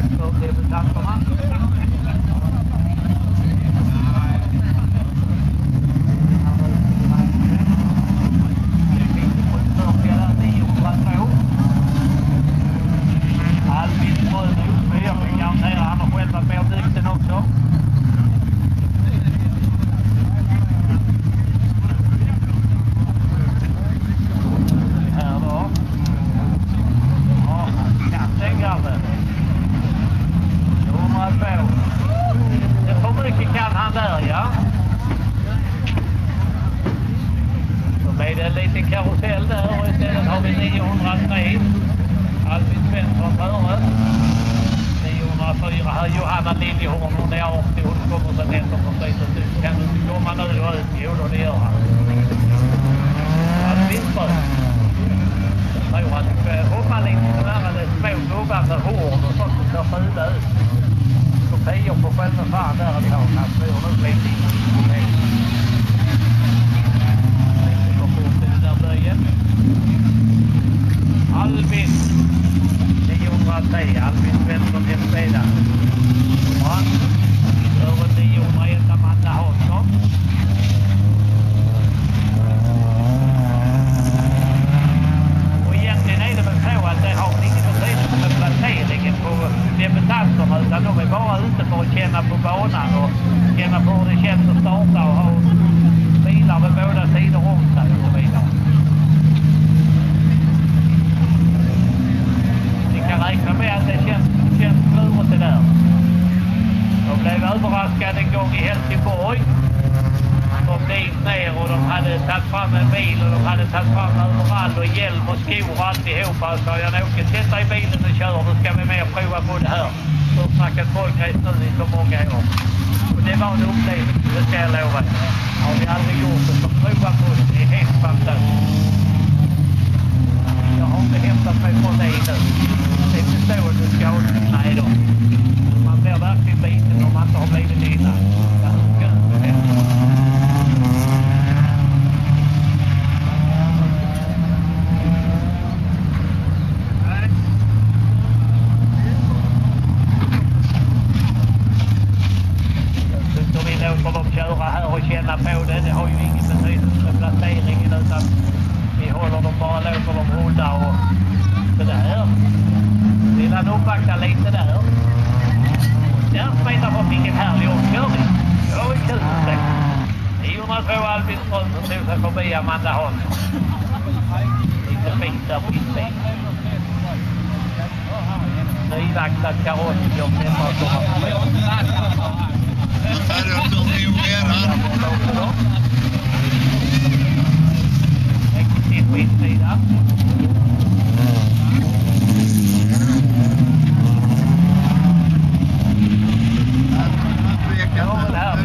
för debutanterna. Albins bröd upp, jag kan garantera han har själv varit med och byggt den också. Här då. Ja, katten grabben. 202. Det får mycket kan han där, ja. Så blir det en liten karusell där och istället har vi 903. Albin Svensson före. 904 här Johanna Liljehorn, hon är 80, hon kommer sen efter på slutet ut. Kan du inte komma nu och ut? Jo då, det gör han. Albin Svensson. Jag tror att du hoppar lite så där med små gubbar med hår och sånt som ser fula ut. Kopior på själva fan där ett tag. Han slår nog lite in. Det går fort i den där böjen. Albin 903, Albin Svensson hemsida. Ja, över 901 Amanda Hansson. Och egentligen är det väl så att det har ingen betydelse med placeringen på debutanterna, utan de är bara ute för att känna på banan och känna på hur det känns att starta och ha bilar med båda sidor om sig och så vidare. Jag räknar med att det känns klurigt det där. De blev överraskade en gång i Helsingborg. De dit ner och de hade tagit fram en bil och de hade tagit fram överallt och hjälm och skor och alltihopa. Så jag åker, sätta i bilen och kör, då ska vi med och prova på det här. Så snackat folkrace nu i så många år. Och det var en upplevelse, det ska jag lova. Har vi aldrig gjort det, så prova på det. Det är helt fantastiskt. Jag har inte hämtat mig från det nu. Det är inte så att du ska ha det. Nej då. Man blir verkligen biten om man inte har blivit innan. Ja, gud, det är vi då får de köra här och känna på det. Det har ju ingen betydelse med placeringen, utan vi håller dem bara, låter dem rulla och så där. Vill han uppvakta lite där. Där spelar man vilken härlig omkörning. Det var kul att se. 902 Albin Ström som tog sig förbi Amanda Hansson. Lite fint där på inspel. Nyvaktad kaross. Jag ser vad som har